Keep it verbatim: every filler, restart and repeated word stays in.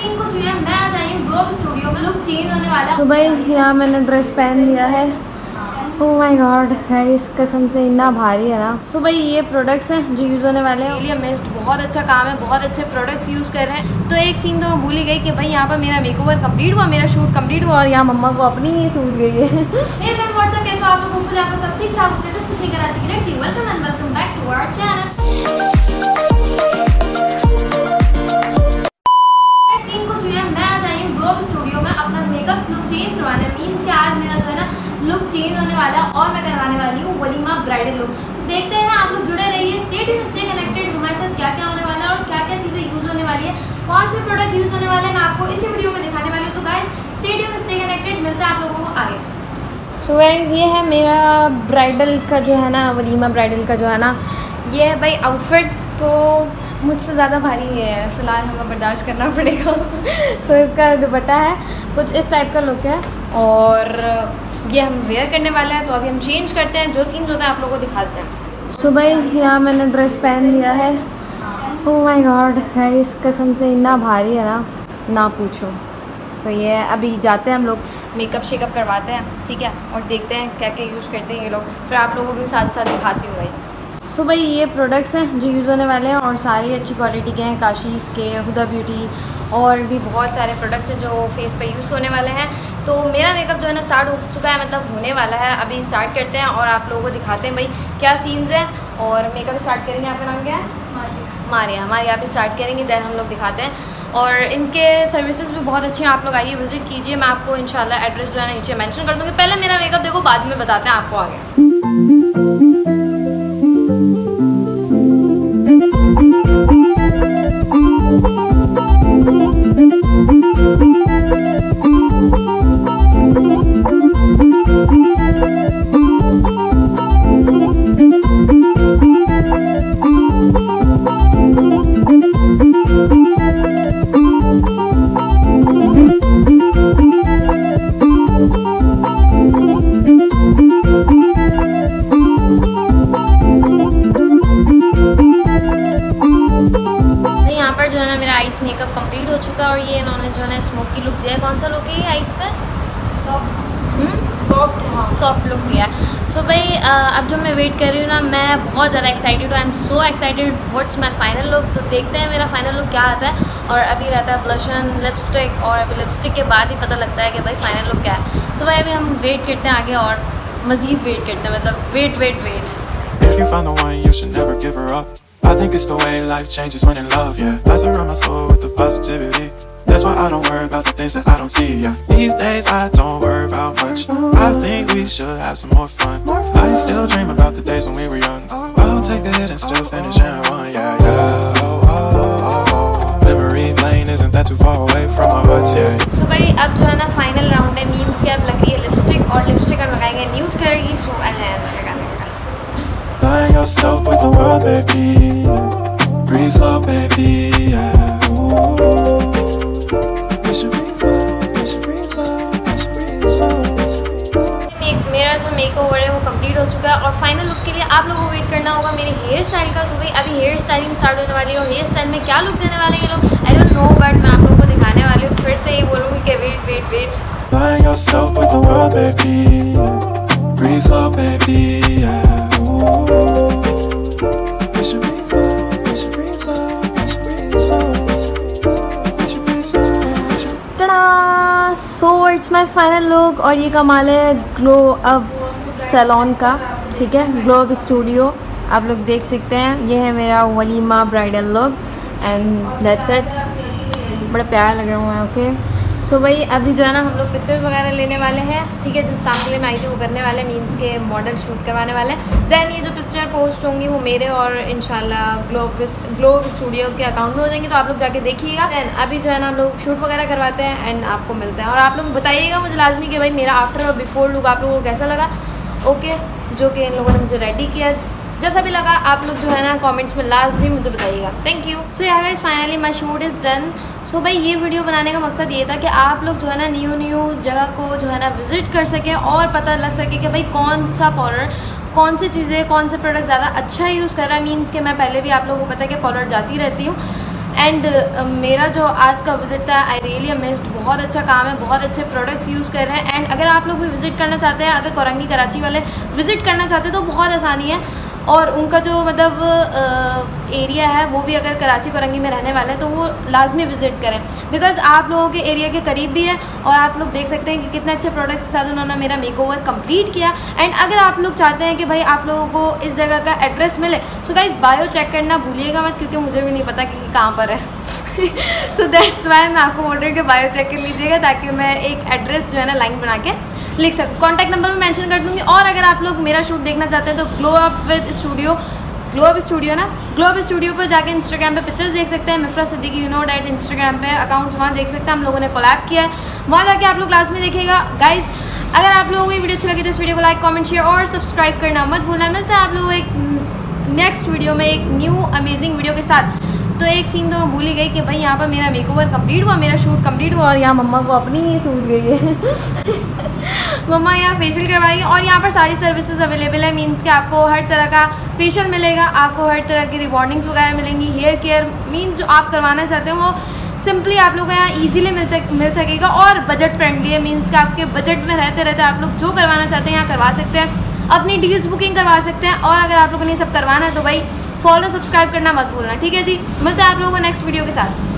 Scene कुछ हुआ है, मैं आज आई हूँ ग्लोब स्टूडियो में, लुक चेंज होने वाला है। तो भाई यहाँ मैंने ड्रेस पहन लिया है। ओह माय गॉड गाइस, कसम से इतना भारी है ना। सो भाई ये प्रोडक्ट्स हैं जो यूज़ होने वाले हैं। लिए मिस्ट बहुत अच्छा काम है, बहुत अच्छे प्रोडक्ट्स यूज़ कर रहे हैं। तो एक सीन तो मैं भूल ही गई कि भाई यहाँ पर मेरा मेकओवर कंप्लीट हुआ, मेरा शूट कंप्लीट हुआ और यहाँ मम्मा को अपनी ही सूझ गई है। मेरे फ्रेंड व्हाट्सएप कैसे हो आप लोग? होपफुली आप लोग सब ठीक ठाक होंगे। दिस इज मी कराची की लड़की, welcome and welcome back to our channel. Scene कुछ हुआ है, मैं आज आई हूँ ग्लोब स्टूडियो में अपना मेकअप लुक चेंज करवाने। मीन्स कि आज मेरा जो है ना लुक चेंज होने वाला है और मैं करवाने वाली हूँ वलीमा ब्राइडल लुक। तो देखते हैं, आप लोग जुड़े रहिए, स्टे ट्यून्ड, स्टे कनेक्टेड। हमारे साथ क्या क्या होने वाला है और क्या क्या चीज़ें यूज़ होने वाली है, कौन से प्रोडक्ट यूज़ होने वाले हैं, मैं आपको इसी वीडियो में दिखाने वाली हूँ। तो guys stay tuned, stay connected, मिलते हैं आप लोगों को आगे। सो गाइस ये है मेरा ब्राइडल का जो है ना, वलीमा ब्राइडल का जो है ना, ये है भाई आउटफिट। तो मुझसे ज़्यादा भारी है, फ़िलहाल हमें बर्दाश्त करना पड़ेगा। सो इसका दुपट्टा है, कुछ इस टाइप का लुक है और ये हम वेयर करने वाले हैं। तो अभी हम चेंज करते हैं, जो सीन्स होता है आप लोगों को दिखाते हैं। सो भाई यहाँ मैंने ड्रेस पहन लिया है। ओह माय गॉड गाइस, कसम से इतना भारी है ना, ना पूछो। सो so, ये अभी जाते हैं हम लोग, मेकअप शेकअप करवाते हैं, ठीक है, और देखते हैं क्या क्या यूज़ करते हैं ये लोग, फिर आप लोगों को भी साथ साथ दिखाती हूँ भाई। सो so, भाई ये प्रोडक्ट्स हैं जो यूज़ होने वाले हैं और सारी अच्छी क्वालिटी के हैं। काशीज़ के, हुदा ब्यूटी और भी बहुत सारे प्रोडक्ट्स हैं जो फेस पे यूज़ होने वाले हैं। तो मेरा मेकअप जो है ना स्टार्ट हो चुका है, मतलब होने वाला है। अभी स्टार्ट करते हैं और आप लोगों को दिखाते हैं भाई क्या सीन्स हैं। और मेकअप स्टार्ट करेंगे, आपका नाम क्या है? मारिया। हमारे यहाँ पे स्टार्ट करेंगे, देन हम लोग दिखाते हैं। और इनके सर्विसेज भी बहुत अच्छे हैं, आप लोग आइए विजिट कीजिए। मैं आपको इंशाल्लाह एड्रेस जो है ना नीचे मेंशन कर दूँगी। पहले मेरा मेकअप देखो, बाद में बताते हैं आपको आगे। मेकअप कंप्लीट हो चुका है और ये इन्होंने जो है ना स्मोकी लुक दिया है। कौन सा लुक है ये आइस पे? सॉफ्ट सॉफ्ट हाँ सॉफ्ट लुक दिया है। सो so, भाई अब जो मैं वेट कर रही हूँ ना, मैं बहुत ज़्यादा एक्साइटेड हूँ। I am so excited what's my final look. तो देखते हैं मेरा फाइनल लुक क्या आता है। और अभी रहता है ब्लशन, लिपस्टिक, और अभी लिपस्टिक के बाद ही पता लगता है कि भाई फाइनल लुक क्या है। तो भाई अभी हम वेट करते हैं आगे और मज़ीद वेट करते हैं, मतलब wait wait wait. If you find the one, you should never give her up. I think it's the way life changes when in love, yeah. I surround my soul with the positivity. That's why I don't worry about the things that I don't see, yeah. These days I don't worry about much. I think we should have some more fun. I still dream about the days when we were young. I'll take the hit and still finish in one, yeah, yeah. Oh, oh, oh, oh. Memory lane isn't that too far away from our hearts, yeah. So भाई अब जो है ना final round है, means कि अब लग रही है लिपस्टिक, और लिपस्टिक अब लगाएंगे न्यूड कलर की। सो लगाने का Line yourself with the world, baby. Breathe slow, baby. Yeah. Ooh. You should breathe slow. You should breathe slow. You should breathe slow. मेरा जो मेकओवर है वो कंप्लीट हो चुका है और फाइनल लुक के लिए आप लोगों को वेट करना होगा मेरे हेयर स्टाइल का। सो भाई अभी हेयर स्टाइलिंग स्टार्ट होने वाली है और हेयर स्टाइल में क्या लुक देने वाले हैं ये लोग आई डोंट नो, बट मैं आप लोगों को दिखाने वाली हूँ। फिर से ही बोलूँगी कि wait wait wait. Line yourself with the world, baby. Breathe slow, baby. Yeah. So it's my final look. और ये कमाल है ग्लो अप सैलून का, ठीक है, ग्लो अप स्टूडियो। आप लोग देख सकते हैं, ये है मेरा वलीमा bridal look and that's it. बड़ा प्यारा लग रहा है। ओके सो भाई अभी जो है ना हम लोग पिक्चर्स वगैरह लेने वाले हैं, ठीक है। जिस काम के लिए मैं आई थी वो करने वाले, मीन्स के मॉडल शूट करवाने वाले हैं। दैन ये जो पिक्चर पोस्ट होंगी वो मेरे और इंशाल्लाह ग्लोब ग्लोब स्टूडियो के अकाउंट में हो जाएंगे, तो आप लोग जाके देखिएगा। दैन अभी जो है ना हम लोग शूट वगैरह करवाते हैं एंड आपको मिलते हैं। और आप लोग बताइएगा मुझे लाजमी कि भाई मेरा आफ्टर और बिफोर लुक आप लोगों को कैसा लगा। ओके, जो कि इन लोगों ने मुझे रेडी किया, जैसा भी लगा आप लोग जो है ना कमेंट्स में लाजमी मुझे बताइएगा। Thank you. सो यार guys finally my shoot is done. So भाई ये वीडियो बनाने का मकसद ये था कि आप लोग जो है ना न्यू न्यू जगह को जो है ना विज़िट कर सकें और पता लग सके कि भाई कौन सा पाउडर, कौन सी चीज़ें, कौन से प्रोडक्ट ज़्यादा अच्छा यूज़ कर रहा है। मीन्स कि मैं पहले भी आप लोगों को पता है कि पार्लर जाती रहती हूँ, एंड uh, मेरा जो आज का विज़िट था आई रियली मिस्ड। बहुत अच्छा काम है, बहुत अच्छे प्रोडक्ट्स यूज़ कर रहे हैं। एंड अगर आप लोग भी विज़िट करना चाहते हैं, अगर कोरंगी कराची वाले विज़िट करना चाहते हैं तो बहुत आसानी है। और उनका जो मतलब एरिया है वो भी अगर कराची कोरंगी में रहने वाले हैं तो वो लाजमी विज़िट करें, बिकॉज़ आप लोगों के एरिया के करीब भी है। और आप लोग देख सकते हैं कि कितने अच्छे प्रोडक्ट्स के साथ उन्होंने मेरा मेकओवर कंप्लीट किया। एंड अगर आप लोग चाहते हैं कि भाई आप लोगों को इस जगह का एड्रेस मिले, सो गाइस बायो चेक करना भूलिएगा मत, क्योंकि मुझे भी नहीं पता कि कहाँ पर है। सो दैट्स वाई मैं आपको बोल रही हूँ कि बायो चेक कर लीजिएगा, ताकि मैं एक एड्रेस जो है ना लाइन बना के लिख सकूँ। कॉन्टैक्ट नंबर मैं मेंशन कर दूँगी। और अगर आप लोग मेरा शूट देखना चाहते हैं तो Glow Up with Studio, Glow Up Studio ना, ग्लो अप स्टूडियो पर जाके इंस्टाग्राम पे पिक्चर्स देख सकते हैं। Mifra Siddiqui you know that Instagram पे अकाउंट वहाँ देख सकते हैं, हम लोगों ने कोलैब किया है, वहाँ जाके आप लोग क्लास में देखिएगा। गाइज अगर आप लोगों को ये वीडियो अच्छी लगी तो इस वीडियो को लाइक कमेंट शेयर और सब्सक्राइब करना मत भूलना। मिलता है आप लोगों को एक नेक्स्ट वीडियो में एक न्यू अमेजिंग वीडियो के साथ। तो एक सीन तो मैं भूल ही गई कि भाई यहाँ पर मेरा मेकओवर कंप्लीट हुआ, मेरा शूट कंप्लीट हुआ और यहाँ मम्मा को अपनी ही सूझ गई है। मम्मा यहाँ फेशियल करवाई और यहाँ पर सारी सर्विसेज अवेलेबल है। मींस कि आपको हर तरह का फेशियल मिलेगा, आपको हर तरह की रिबॉन्डिंग्स वगैरह मिलेंगी, हेयर केयर मींस जो आप करवाना चाहते हैं वो सिंपली आप लोगों को यहाँ ईजिली मिल सक मिल सकेगा। और बजट फ्रेंडली है, मींस कि आपके बजट में रहते रहते आप लोग जो करवाना चाहते हैं यहाँ करवा सकते हैं, अपनी डील्स बुकिंग करवा सकते हैं। और अगर आप लोगों ने सब करवाना है तो भाई फॉलो सब्सक्राइब करना मत भूलना, ठीक है जी। मिलते हैं आप लोगों को नेक्स्ट वीडियो के साथ।